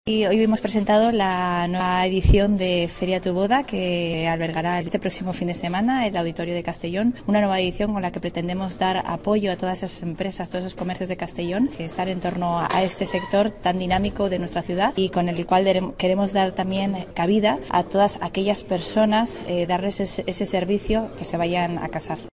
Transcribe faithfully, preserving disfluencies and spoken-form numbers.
Y hoy hemos presentado la nueva edición de Feria Tu Boda, que albergará este próximo fin de semana el Auditorio de Castellón. Una nueva edición con la que pretendemos dar apoyo a todas esas empresas, todos esos comercios de Castellón que están en torno a este sector tan dinámico de nuestra ciudad y con el cual queremos dar también cabida a todas aquellas personas, eh, darles ese, ese servicio que se vayan a casar.